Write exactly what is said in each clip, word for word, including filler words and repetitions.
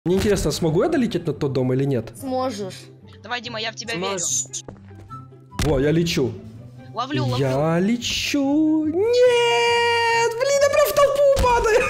Мне интересно, смогу я долететь на тот дом или нет? Сможешь. Давай, Дима, я в тебя Сможешь. верю. Во, я лечу. Ловлю, ловлю. Я лечу. Нет! Блин, я прям в толпу падаю.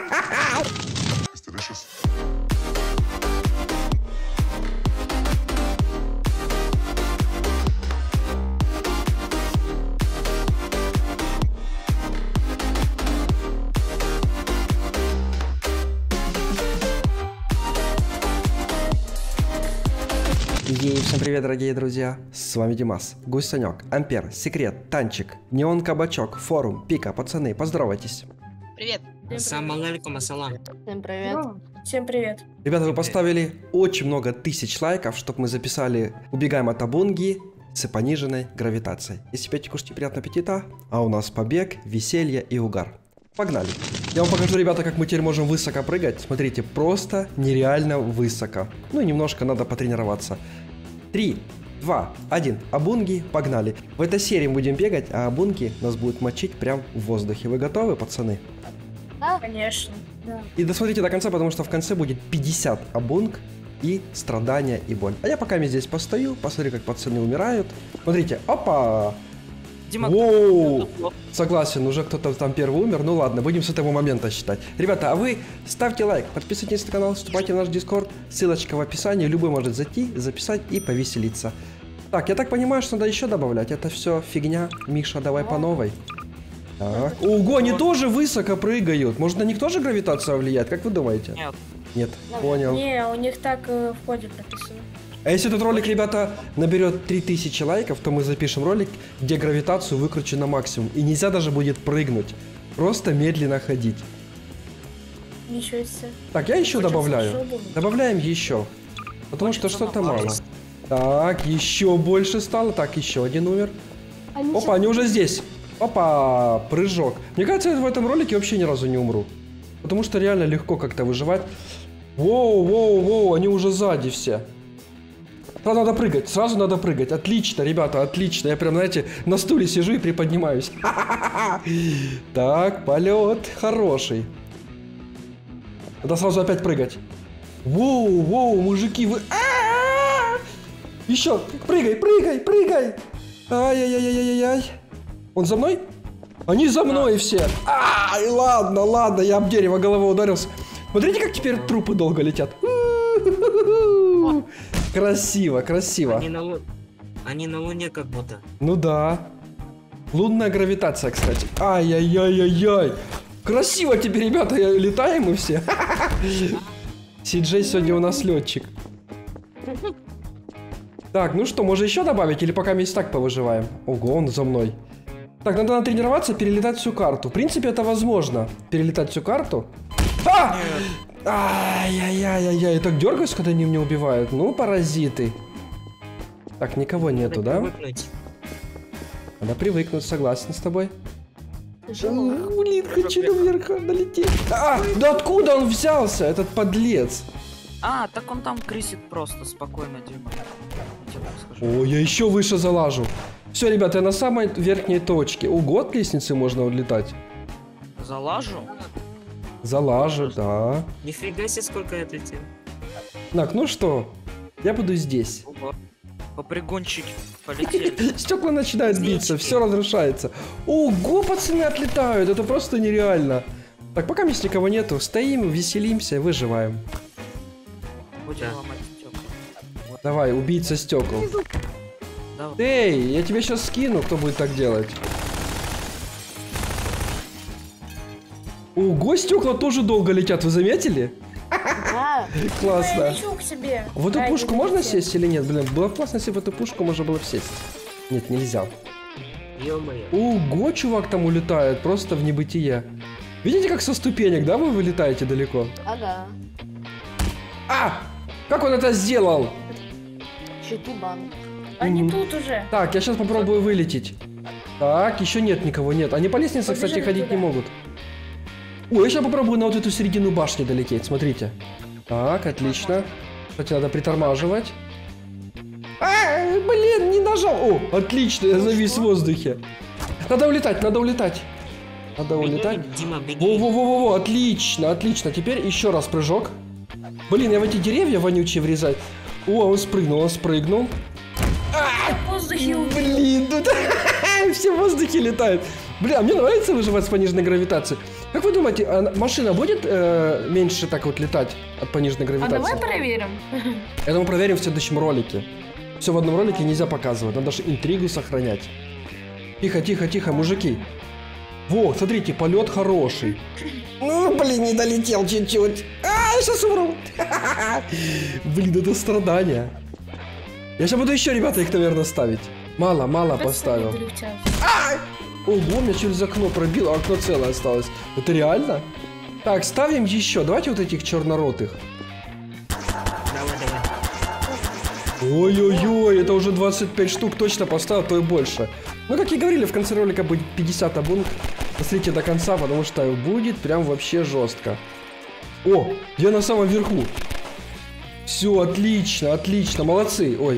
Ей, всем привет, дорогие друзья! С вами Димас, Гусь Санек, Ампер, Секрет, Танчик, Неон Кабачок, Форум, Пика, пацаны, поздоровайтесь! Привет! Ассаламу алейкум, ассалам. Всем привет. Всем привет. Ребята, вы поставили очень много тысяч лайков, чтобы мы записали «Убегаем от Абунги» с пониженной гравитацией. Если пьете, кушайте, приятного аппетита, а у нас побег, веселье и угар. Погнали! Я вам покажу, ребята, как мы теперь можем высоко прыгать. Смотрите, просто нереально высоко. Ну и немножко надо потренироваться. Три, два, один. Абунги, погнали. В этой серии мы будем бегать, а абунги нас будут мочить прям в воздухе. Вы готовы, пацаны? Да, конечно. Да. И досмотрите до конца, потому что в конце будет пятьдесят абунг и страдания и боль. А я пока здесь постою, посмотрю, как пацаны умирают. Смотрите, опа! Дима, Воу! Согласен, уже кто-то там первый умер. Ну ладно, будем с этого момента считать. Ребята, а вы ставьте лайк, подписывайтесь на канал, вступайте в наш дискорд. Ссылочка в описании. Любой может зайти, записать и повеселиться. Так, я так понимаю, что надо еще добавлять. Это все фигня. Миша, давай по новой. Так. Ого, они тоже высоко прыгают. Может, на них тоже гравитация влияет? Как вы думаете? Нет. Нет, понял. Не, у них так э, в коде прописано. А если этот ролик, ребята, наберет три тысячи лайков, то мы запишем ролик, где гравитацию выкручу на максимум. И нельзя даже будет прыгнуть. Просто медленно ходить. Ничего себе. Так, я еще Хочется добавляю. шубу. Добавляем еще. Потому что что-то мало. Так, еще больше стало. Так, еще один умер. Они Опа, они уже здесь. Опа, прыжок. Мне кажется, я в этом ролике вообще ни разу не умру. Потому что реально легко как-то выживать. Воу, воу, воу, они уже сзади все. Сразу надо прыгать, сразу надо прыгать. Отлично, ребята, отлично. Я прям, знаете, на стуле сижу и приподнимаюсь. Так, полет хороший. Надо сразу опять прыгать. Воу, воу, мужики, вы... Еще, прыгай, прыгай, прыгай. Ай-яй-яй-яй-яй. Он за мной? Они за мной все. Ай, ладно, ладно, я об дерево головой ударился. Смотрите, как теперь трупы долго летят. Красиво, красиво. Они на, лу... Они на Луне как будто. Ну да. Лунная гравитация, кстати. Ай-яй-яй-яй-яй. Красиво теперь, ребята, летаем мы все. Си-Джей сегодня у нас летчик. Так, ну что, может еще добавить или пока мы так повыживаем? Ого, он за мной. Так, надо натренироваться, перелетать всю карту. В принципе, это возможно. Перелетать всю карту. А! Ай-яй-яй-яй-яй. Так дергаюсь, когда они меня убивают. Ну, паразиты. Так, никого нету, да? Привыкнуть. Надо привыкнуть, согласен с тобой. тяжело. Ах, блин, хочу наверх долететь. А, да откуда он взялся, этот подлец? А, так он там крысит просто, спокойно, Дима. Я тебе так скажу. О, я еще выше залажу. Все, ребята, я на самой верхней точке. Ого, от лестницы можно улетать. Залажу? Залажу, да. Нифига себе, сколько я отлетел. Так, ну что, я буду здесь. Ого. Попрыгунчики полетели. Стекла начинают биться, все разрушается. Ого, пацаны отлетают, это просто нереально. Так, пока здесь никого нету, стоим, веселимся, выживаем. Будем ломать стекла. Вот, Давай, убийца стекол. давай. Эй, я тебе сейчас скину, кто будет так делать. Ого, стекла тоже долго летят, вы заметили? Да. Классно. Я лечу к себе. В эту Дай, пушку не можно лети. сесть или нет? Блин, было бы классно, если в эту пушку можно было сесть. Нет, нельзя. Ё-моё. Ого, чувак там улетает, просто в небытие. Видите, как со ступенек, да, вы вылетаете далеко? Ага. А! Как он это сделал? Читубан. Они Мгм. тут уже. Так, я сейчас попробую вылететь. Так, еще нет никого, нет. Они по лестнице, кстати, Побежали ходить не туда. могут. Ой, я сейчас попробую на вот эту середину башни долететь, смотрите. Так, отлично. Кстати, надо притормаживать. А, блин, не нажал. О, отлично, я завис в воздухе. Надо улетать, надо улетать. Надо улетать. Дима, беги. Во-во-во-во, отлично, отлично. Теперь еще раз прыжок. Блин, я в эти деревья вонючие врезать. О, он спрыгнул, он спрыгнул. В воздухе убил. Блин, тут все в воздухе летают. Бля, мне нравится выживать с пониженной гравитацией. Как вы думаете, а машина будет э, меньше так вот летать от пониженной А гравитации? давай проверим. Это мы проверим в следующем ролике. Все в одном ролике нельзя показывать, надо же интригу сохранять. Тихо, тихо, тихо, мужики. Вот, смотрите, полет хороший. Ну, блин, не долетел чуть-чуть. А, я сейчас умру. Блин, это страдания. Я сейчас буду еще, ребята, их, наверное, ставить. Мало, мало поставил. Ого, меня через окно пробило, а окно целое осталось. Это реально? Так, ставим еще. Давайте вот этих черноротых. Давай, давай. Ой-ой-ой, это уже двадцать пять штук точно поставил, то и больше. Ну, как и говорили, в конце ролика будет пятьдесят абунг. Посмотрите до конца, потому что будет прям вообще жестко. О, я на самом верху. Все, отлично, отлично, молодцы. Ой.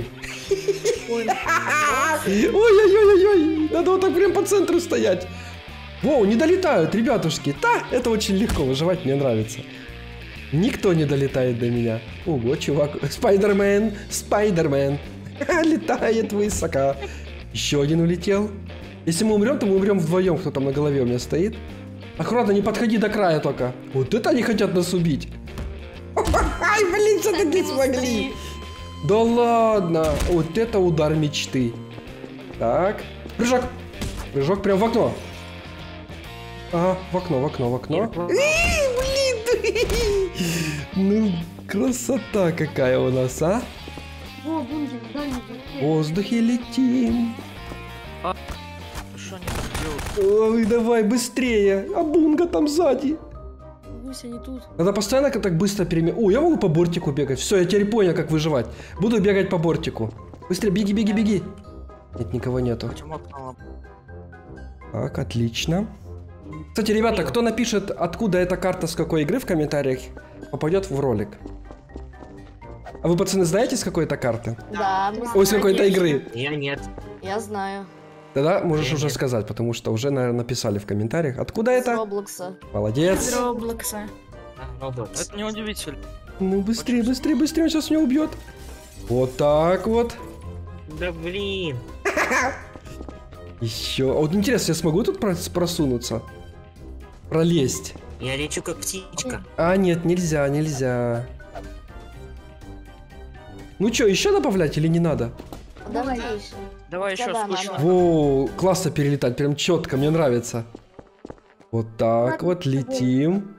Ой-ой-ой-ой, надо вот так прям по центру стоять. Воу, не долетают, ребятушки. Да, это очень легко выживать, мне нравится. Никто не долетает до меня. Ого, чувак. Спайдермен, Спайдермен. Летает высоко. Еще один улетел. Если мы умрем, то мы умрем вдвоем, кто там на голове у меня стоит. Аккуратно, не подходи до края только. Вот это они хотят нас убить. Ай, блин, все-таки смогли. Да ладно. Вот это удар мечты. Так. Прыжок. Прыжок прям в окно. Ага, в окно, в окно, в окно. Блин. Ну, красота какая у нас, а? О, бункер, дай мне. В воздухе летим. Что они тут делают? Ой, давай быстрее. А бунга там сзади. Гусь, они тут. Надо постоянно так быстро переме... О, я могу по бортику бегать. Все, я теперь понял, как выживать. Буду бегать по бортику. Быстрее, беги, беги, беги. Нет, никого нету. Почему окно? Так, отлично. Кстати, ребята, кто напишет, откуда эта карта, с какой игры в комментариях, попадет в ролик. А вы, пацаны, знаете, с какой это карты? Да, мы Ой, с знаем. какой-то игры. Я нет. Я знаю. Тогда можешь Я уже нет. сказать, потому что уже, наверное, написали в комментариях. Откуда С это? Роблокса. Молодец. Из Роблокса. А, Roblox. Это неудивительно. Ну, быстрее, быстрее, быстрее, он сейчас меня убьет. Вот так вот. Да блин. Еще. А вот интересно, я смогу тут прос- просунуться? Пролезть. Я лечу как птичка. А, нет, нельзя, нельзя. Ну что, еще добавлять или не надо? Подожди еще. Давай еще Да-да, скучно. надо. Во, классно перелетать, прям четко, мне нравится. Вот так вот, летим.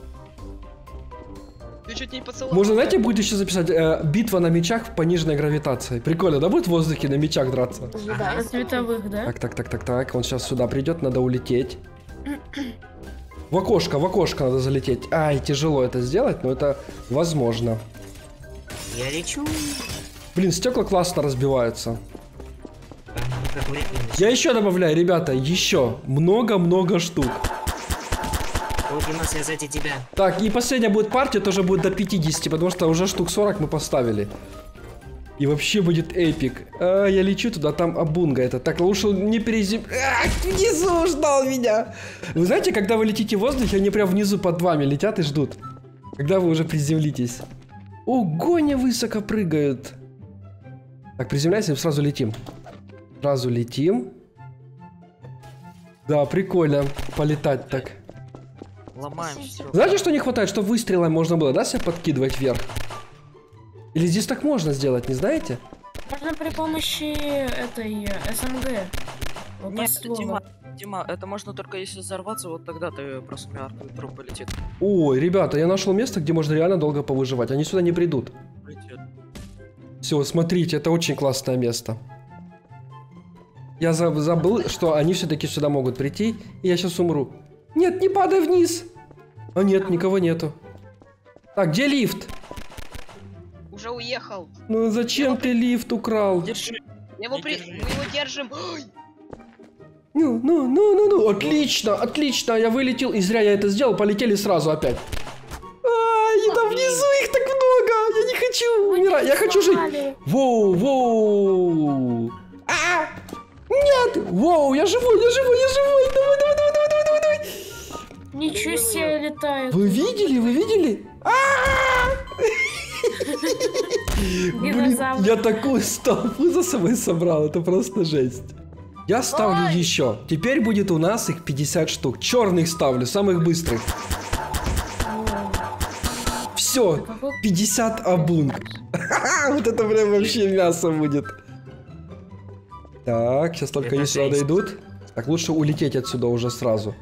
Ты чуть не поцеловал. Можно, знаете, будет еще записать э, битва на мечах в пониженной гравитации. Прикольно, да, будет в воздухе на мечах драться? Ожидай. На световых, да? Так, так, так, так, так, он сейчас сюда придет, надо улететь. В окошко, в окошко надо залететь. Ай, тяжело это сделать, но это возможно. Я лечу. Блин, стекла классно разбиваются. А, как времени. Я еще добавляю, ребята, еще много-много штук. О, Димас, я сзади тебя. Так, и последняя будет партия, тоже будет до пятидесяти, потому что уже штук сорок мы поставили. И вообще будет эпик. А, я лечу туда, там Абунга это. Так, лучше не перезем... А, внизу ждал меня. Вы знаете, когда вы летите в воздухе, они прям внизу под вами летят и ждут. Когда вы уже приземлитесь. Ого, они высоко прыгают. Так, приземляйся и сразу летим. Сразу летим. Да, прикольно полетать так. Ломаем все. Знаете, что не хватает? Чтобы выстрелом можно было, да, себя подкидывать вверх? Или здесь так можно сделать, не знаете? Можно при помощи этой СМГ. Вот Нет, ствола. Дима, Дима, это можно только если взорваться, вот тогда ты просто миаркой труп полетит. Ой, ребята, я нашел место, где можно реально долго повыживать. Они сюда не придут. Полетит. Все, смотрите, это очень классное место. Я за- забыл, что они все-таки сюда могут прийти, и я сейчас умру. Нет, не падай вниз. А нет, никого нету. Так, где лифт? Уже уехал. Ну зачем ты лифт украл? Держи. Его Не при... держи. Мы его держим. Ой! Ну, ну, ну, ну, ну, отлично, отлично, я вылетел, и зря я это сделал, полетели сразу опять. Ай, там внизу их так много, я не хочу умирать, я хочу жить. Сломали. Воу, воу. А! Нет, воу, я живой, я живой, я живой, давай, давай, давай, давай, давай, давай, давай. Ничего себе летает. Вы видели, вы видели? А! Блин, Динозавр. я такую столпу за собой собрал, это просто жесть. Я ставлю Ой. еще. Теперь будет у нас их пятьдесят штук. Черных ставлю, самых быстрых. Все, Какой- пятьдесят абунг. Вот это прям вообще мясо будет. Так, сейчас только Это они сюда жесть. дойдут. Так, лучше улететь отсюда уже сразу.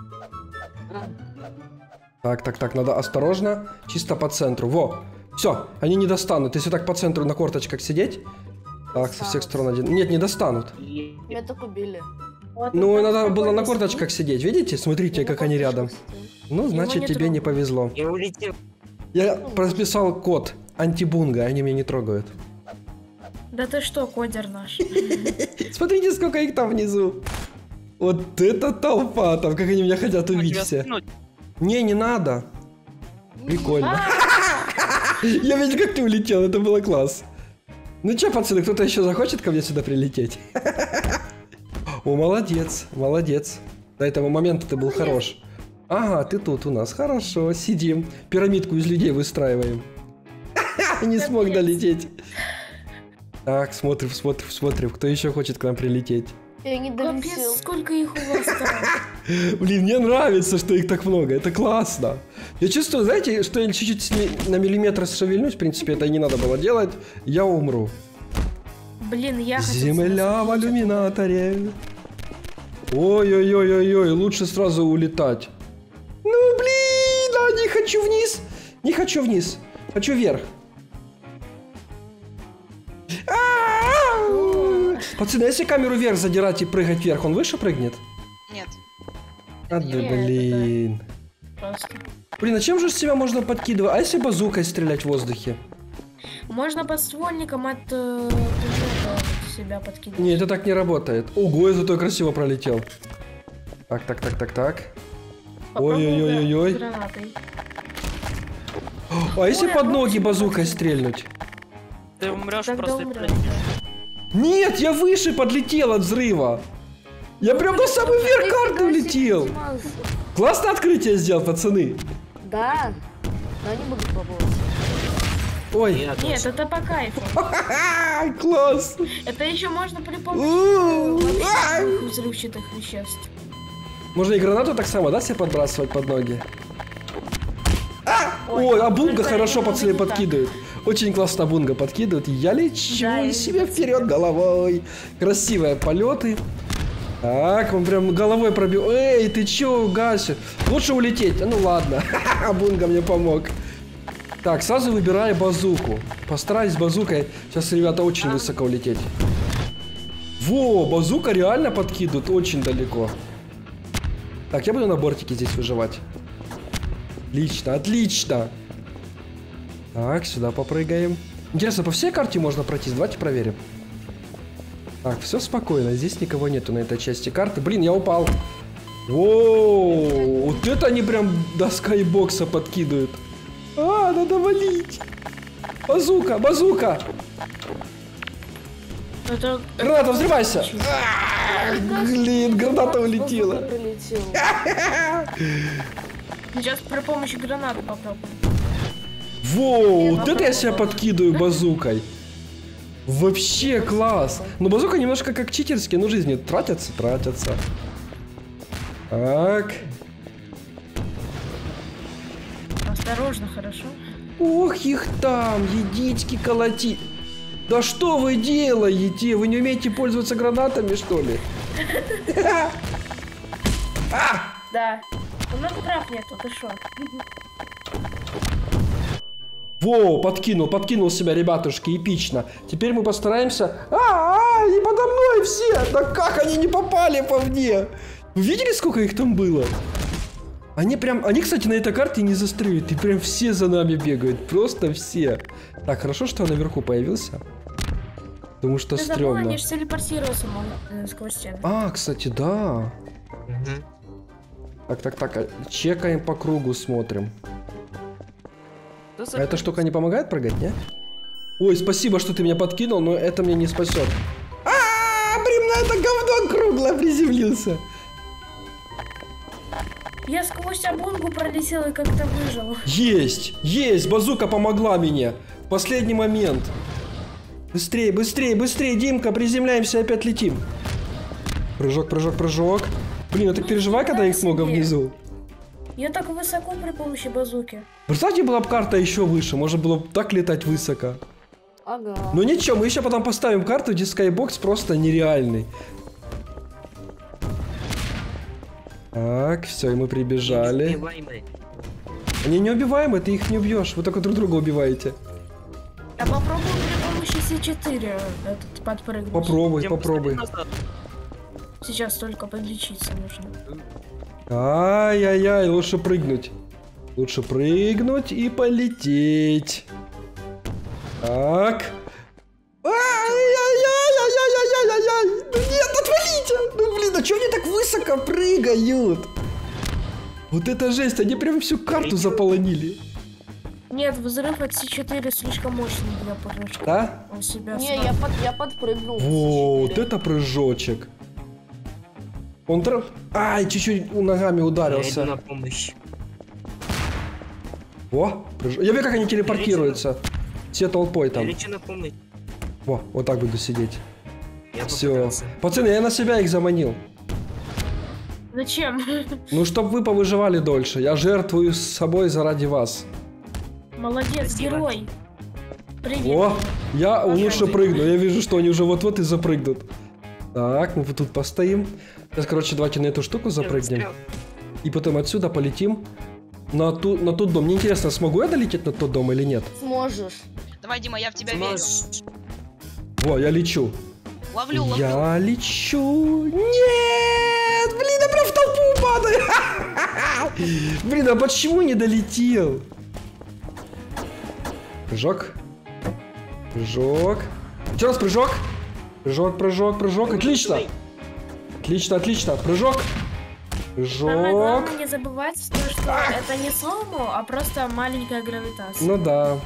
Так, так, так, надо осторожно. Чисто по центру. Во, все, они не достанут. Если так по центру на корточках сидеть. Так, со всех сторон один. Нет, не достанут. Меня так убили. Вот Ну, он надо там было на спокойно корточках сидеть. Видите? Смотрите, Я как на они корточках рядом. сидела. Ну, значит, не тебе не трогай. повезло. Я улетел. Я прописал код антибунга, они меня не трогают. сидит. Да ты что, кодер наш? Смотрите, сколько их там внизу. Вот это толпа, там как они меня хотят Ну, убить тебя все. скинуть? Не, не надо. Прикольно. А, Я видел, как ты улетел, это было класс. Ну чё, пацаны, кто-то еще захочет ко мне сюда прилететь? О, молодец, молодец. До этого момента ты был хорош. Ага, ты тут у нас, хорошо, сидим. Пирамидку из людей выстраиваем. Не смог долететь. Так, смотрим, смотрим, смотрим, кто еще хочет к нам прилететь. Я не долетел. Капец, сколько их у вас там? Блин, мне нравится, что их так много, это классно. Я чувствую, знаете, что я чуть-чуть с ми- на миллиметр шевельнусь, в принципе, это и не надо было делать, я умру. Блин, я хотел Земля в иллюминаторе. Ой-ой-ой-ой-ой, лучше сразу улетать. Ну, блин, а не хочу вниз. Не хочу вниз, хочу вверх. А-а-а! Пацаны, если камеру вверх задирать и прыгать вверх, он выше прыгнет? Нет. А, да, Нет, это- блин. просто. Блин, а чем же себя можно подкидывать? А если базукой стрелять в воздухе? Можно подствольником от э, пулемета себя подкидывать. Не, это так не работает. Ого, я зато красиво пролетел. Так, так, так, так, так. Попробуй Ой-ой-ой-ой-ой. гранатой. А если Ой, под а ноги очень базукой красиво. стрельнуть? Ты умрешь Тогда просто и умрёшь. пролетишь. Нет, я выше подлетел от взрыва. Я прям на самый верх карты улетел. Классное открытие сделал, пацаны. Да, но я не буду пробовать. Ой, Я Нет, тоже. это по кайфу. а, класс. Это еще можно при помощи У, э, а. вообще взрывчатых веществ. Можно и гранату так само, да, себе подбрасывать под ноги? А! Ой, а бунга только хорошо, это пацаны, не так. подкидывает. Очень классно бунга подкидывает. Я лечу Да, я себе видела. вперед головой. Красивые полеты. Так, он прям головой пробил. Эй, ты чё, Гася? Лучше улететь. Ну ладно, а бунга мне помог. Так, сразу выбираю базуку. Постараюсь базукой. Сейчас, ребята, очень высоко улететь. Во, базука реально подкидывает очень далеко. Так, я буду на бортике здесь выживать. Отлично, отлично. Так, сюда попрыгаем. Интересно, по всей карте можно пройтись? Давайте проверим. Так, все спокойно. Здесь никого нету на этой части карты. Блин, я упал. О, вот это они прям до скайбокса подкидывают. А, надо валить. Базука, базука. Это... Граната, взрывайся. А, блин, граната улетела. Пролетел. Сейчас при помощи гранаты попробуем. Во, вот это я себя подкидываю базукой. Вообще класс. Но базука немножко как читерские, но жизни тратятся, тратятся. Так. Осторожно, хорошо? Ох, их там, едички колоти. Да что вы делаете? Вы не умеете пользоваться гранатами, что ли? Да. У нас прав нету, ты шо? Во, подкинул, подкинул себя, ребятушки, эпично. Теперь мы постараемся... А, а, они подо мной все! Да как они не попали по мне? Вы видели, сколько их там было? Они прям... Они, кстати, на этой карте не застряют. И прям все за нами бегают. Просто все. Так, хорошо, что я наверху появился. Потому что Ты забыл, стрёмно. они же телепортироваться могут э, сквозь стены. А, кстати, да. Мгм. Так, так, так. а, Чекаем по кругу, смотрим. Да А эта штука не помогает прыгать, не? Ой, спасибо, что ты меня подкинул, но это меня не спасет. А, прям на это говно круглое приземлился. Я сквозь обонгу пролетел и как-то выжил. Есть! Есть! Базука помогла мне! В последний момент. Быстрее, быстрее, быстрее, Димка, приземляемся, опять летим. Прыжок, прыжок, прыжок. Блин, я так переживаю, когда их много внизу. Я так высоко при помощи базуки. Представьте, была бы карта еще выше, можно было бы так летать высоко. Ага. Ну ничего, мы еще потом поставим карту, где скайбокс просто нереальный. Так, все, и мы прибежали. Неубиваемые. Они неубиваемые, ты их не убьешь, вы только друг друга убиваете. А попробуй при помощи С четыре этот подпрыгнуть. Попробуй, Дим, попробуй. посмотри назад. Сейчас только подлечиться нужно. Ай-яй-яй, лучше прыгнуть. Лучше прыгнуть и полететь. Так. Ай-яй-яй-яй-яй-яй-яй-яй. Ну нет, отвалите! Ну блин, а чё они так высоко прыгают? Вот это жесть, они прям всю карту заполонили. Нет, взрыв от С четыре слишком мощный для прыжка. Да? Он себя Не, сам- я, под, я подпрыгнул. Вот это прыжочек. Он тр... Ай, чуть-чуть ногами Я иду ударился. на помощь. О, прыж... Я вижу, как они телепортируются. Все толпой Я там. лечу на помощь. Во, вот так буду сидеть. Я Все. попытался. Пацаны, я на себя их заманил. Зачем? Ну, чтоб вы повыживали дольше. Я жертвую с собой заради вас. Молодец, Спасибо. герой. Привет. О, я Пошел лучше ты. прыгну. Я вижу, что они уже вот-вот и запрыгнут. Так, мы вот тут постоим. Сейчас, короче, давайте на эту штуку запрыгнем. И потом отсюда полетим на, ту, на тот дом. Мне интересно, смогу я долететь на тот дом или нет? Сможешь. Давай, Дима, я в тебя верю. Сможешь. Во, я лечу. Ловлю, ловлю. Я лечу. Нет! Блин, я прям в толпу падаю. Блин, а почему не долетел? Прыжок. Прыжок. Еще раз прыжок. Прыжок, прыжок, прыжок. Отлично. Отлично, отлично. Прыжок. Самое Прыжок. главное не забывать, что, что это не слоумо, а просто маленькая гравитация. Ну да.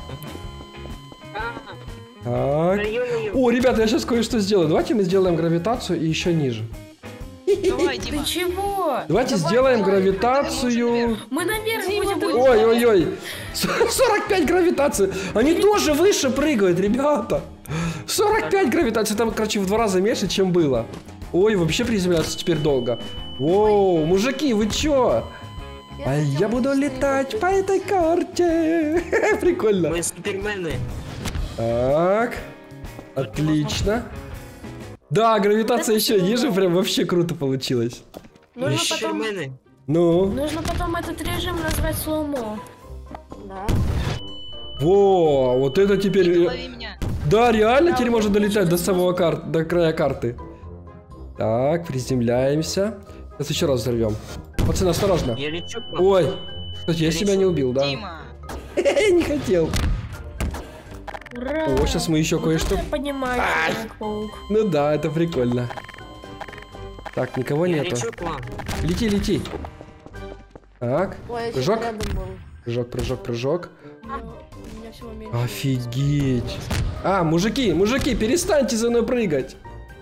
Так. Ё-моё. О, ребята, я сейчас кое-что сделаю. Давайте мы сделаем гравитацию и еще ниже. Давай, Ты Дима. чего? Давайте Давай, сделаем давай, гравитацию. Мы наверх Дима, будем. будь- Ой-ой-ой. сорок пять гравитации. Они тоже выше прыгают, ребята. сорок пять гравитации. Это, короче, в два раза меньше, чем было. Ой, вообще приземляться теперь долго. Воу, мужики, вы чё? А я буду летать по этой карте. Прикольно. Мы супермены. Так. Отлично. Да, гравитация еще ниже, прям вообще круто получилось. Нужно Мы потом, супермены. Ну, нужно потом этот режим назвать слоумо. Да. во, вот это теперь... Лови меня. Да, реально Да, теперь вот можно это долетать до очень самого кар... до края карты. Так, приземляемся. Сейчас еще раз взорвем. Пацаны, осторожно. Я лечу к вам. Ой, кстати, я себя не убил, да? Дима. Не хотел. Ура! О, сейчас мы еще Вот кое-что... это я понимаю, Человек-паук. Ну да, это прикольно. Так, никого Я нету. лечу к вам. Лети, лети. Так, Ой, я прыжок. чуть рядом был. Прыжок, прыжок, прыжок. У меня- у меня всего меньше. Офигеть. А, мужики, мужики, перестаньте за мной прыгать.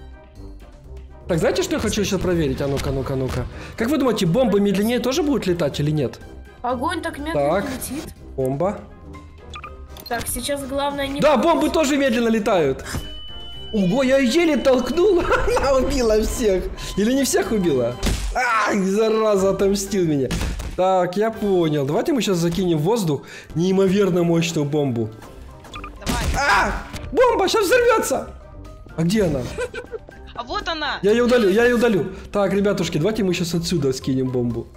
Так, знаете, что я хочу сейчас проверить? А ну-ка, ну-ка, ну-ка. Как вы думаете, бомбы медленнее тоже будут летать или нет? Огонь так медленно Так. летит. Бомба. Так, сейчас главное не... Да, бомбы тоже медленно летают. Ого, я еле толкнул. Я убила всех. Или не всех убила? Ай, зараза, отомстил меня. Так, я понял. Давайте мы сейчас закинем в воздух неимоверно мощную бомбу. Давай. А! Бомба сейчас взорвется! А где она? А вот она. Я ее удалю, я ее удалю. Так, ребятушки, давайте мы сейчас отсюда скинем бомбу.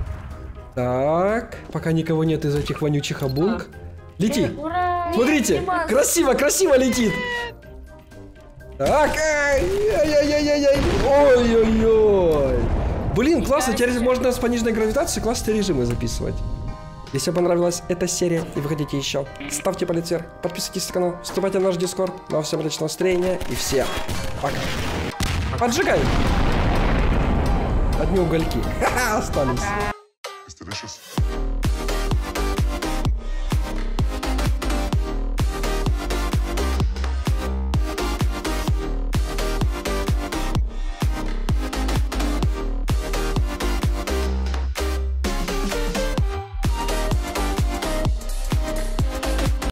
Так, пока никого нет из этих вонючих обунг. Лети. Ура! Смотрите, Дима. красиво, красиво летит. Так, ай-яй-яй-яй-яй. Ой-ой-ой. Блин, классно, теперь можно с пониженной гравитацией классные режимы записывать. Если вам понравилась эта серия и вы хотите еще, ставьте палец вверх, подписывайтесь на канал, вступайте в наш дискорд. Ну а всем отличного настроения и всем пока. Поджигаем. Одни угольки. Ха-ха, остались. It's delicious.